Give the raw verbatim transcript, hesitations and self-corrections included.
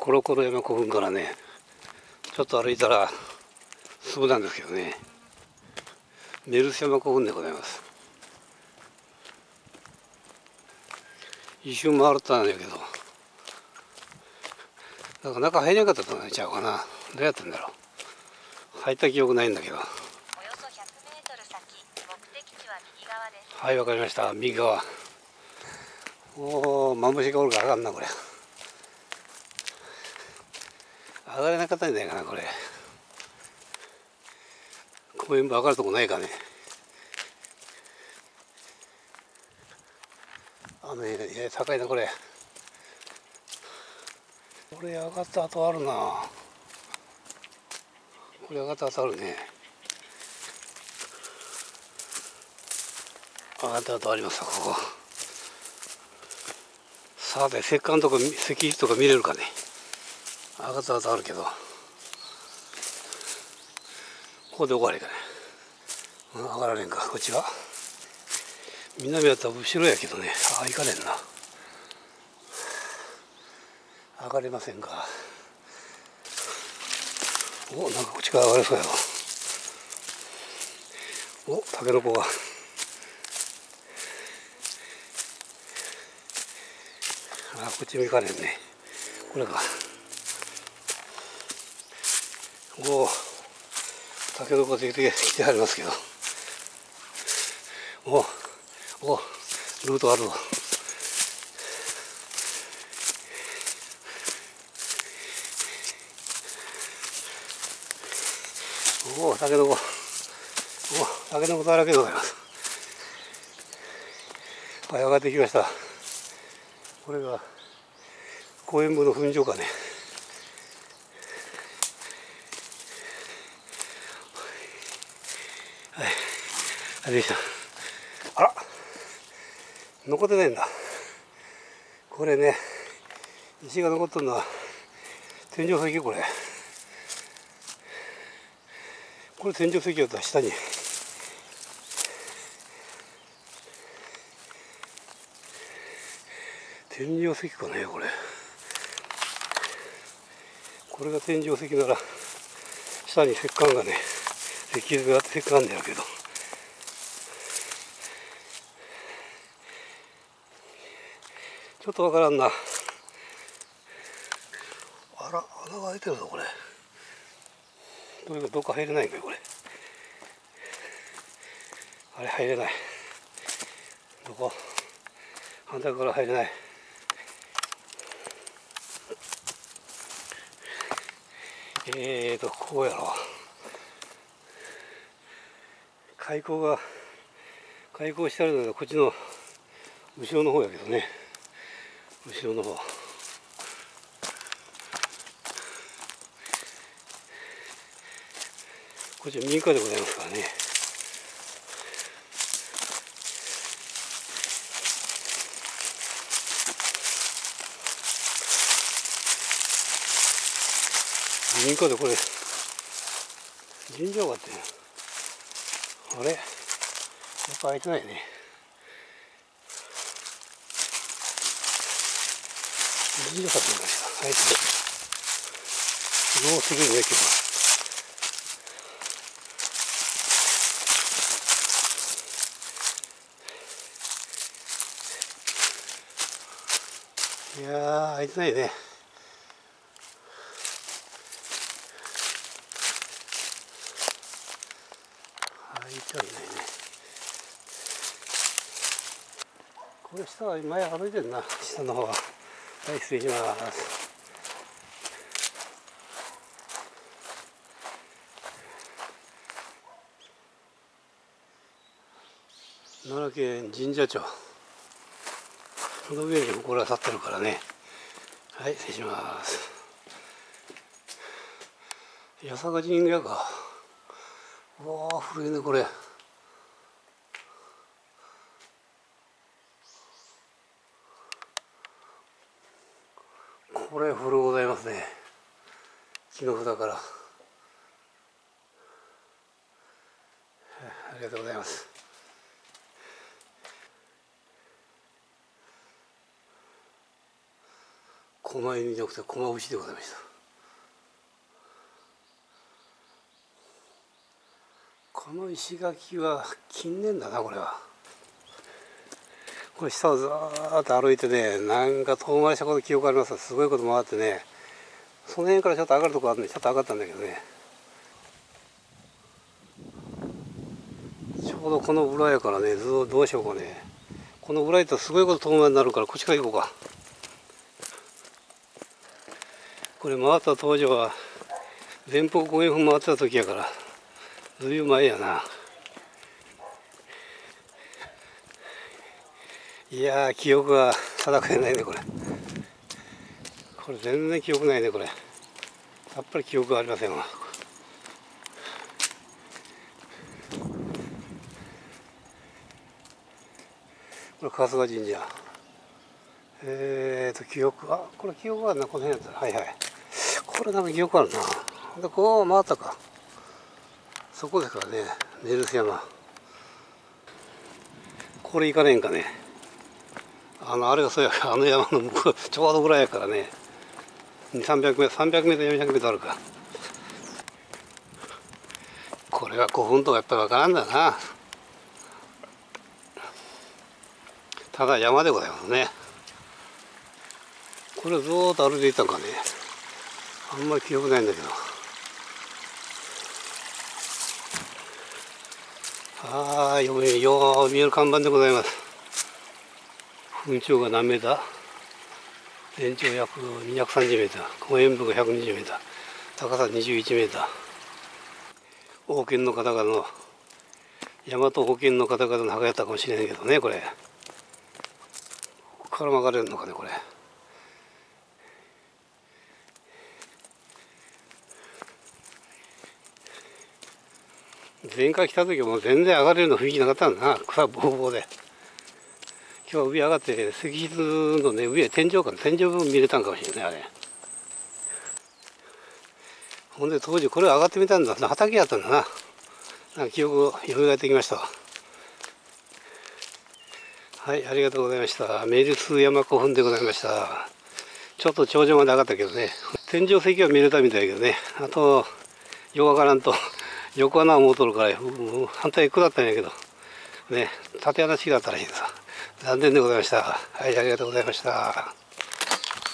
コロコロ山古墳からね、ちょっと歩いたらすぐなんですけどね、メルス山古墳でございます。一瞬回ったんだけど、なんか中入れなかったと思っちゃうかな。どうやったんだろう。入った記憶ないんだけど。およそひゃくメートル先、目的地は右側です。はい、わかりました。右側。おお、マムシがおるから上がんな、これ。上がれなかったんじゃないかな、これ。公園部上がるとこないかね。雨、いや、高いな、これ。これ上がった後あるな。これ上がった後あるね。上がった後ありますわ、ここ。さて、石棺とか石碑とか見れるかね。上がった後あるけど。ここで終わりかね。うん、上がられんか、こっちは。南やったら後ろやけどね。ああ、行かれんな。上がれませんか。お、なんかこっちから上がれそうやわ。お、タケノコが。あ、こっちも行かれんね。これか。おお、タケノコついてきてありますけど。おお、ルートあるわ。おお、タケノコ。おお、タケノコだらけでございます。はい、上がってきました。これが公園部の墳場かね。はい、あれでした。あら、残ってないんだ。これね、石が残ってるのは天井石、これ。これ天井石だったら下に。天井石かね、これ。これが天井石なら、下に石棺がね、石碑があって石棺だけど。ちょっとわからんな。あら、穴が開いてるぞ、これ。どれかどっか入れないんかよ、これ。あれ、入れない。どこ？反対から入れない。えーと、こうやろ。開口が、開口してあるのがこっちの後ろの方やけどね。後ろの方。こっちは民家でございますからね。民家でこれ、神社があって、あれやっぱ開いてないね。神社かと思いました。開いてない。もうすぐにね、今日は。いやー、開いてないね。開いてはいないね。これ下は前歩いてるな、下の方は。はい、失礼します。奈良県神社町。この上に祠が立ってるからね。はい、失礼します。八坂神社か。うわー、古いね、これ。これ古ございますね。木の札から。ありがとうございます。 狛犬じゃなくて狛牛でございました。この石垣は近年だな、これは。これ下をずーっと歩いてね、なんか遠回りしたこと記憶あります。すごいこと回ってね、その辺からちょっと上がるとこあるんで、ちょっと上がったんだけどね。ちょうどこの裏やからね、ずっとどうしようかね。この裏行ったらすごいこと遠回りになるから、こっちから行こうか。これ回った当時は前方ごふん回ってた時やから、ずいぶん前やな。いやー、記憶が定かでないね、これ。これ全然記憶ないね、これ。やっぱり記憶がありませんわ。これ春日神社。えーと、記憶、あ、これ記憶あるな、この辺やったら。はいはい。これなんか記憶あるな。で、こう回ったか。そこですからね、ネルス山。これ行かねえんかね。あの、あれがそうや、あの山の向こう、ちょうどぐらいやからね。に、さんびゃくメートル、さんびゃくメートル、よんひゃくメートルあるか。これが古墳とかやっぱりわからんだな。ただ山でございますね。これずーっと歩いていったんかね。あんまり記憶ないんだけど。ああ、よう見える看板でございます。墳頂が何メーター？全長約にひゃくさんじゅうメーター、後円部がひゃくにじゅうメーター、高さにじゅういちメーター。王権の方々の、大和王権の方々の墓やったかもしれないけどね、これ。ここから曲がれるのかね、これ。前回来た時はもう全然上がれるの雰囲気なかったんだな、草ぼうぼうで。今日は上上がって石室のね、上天井か天井部分見れたんかもしれない、あれ。ほんで当時これ上がってみたんだ、畑やったんだな。なんか記憶が蘇ってきました。はい、ありがとうございました。メルス山古墳でございました。ちょっと頂上まで上がったけどね、天井石は見れたみたいだけどね、あとようわからんと横穴を持っとるから反対下ったんやけどね、縦穴違ったらしいです。残念でございました。はい、ありがとうございました。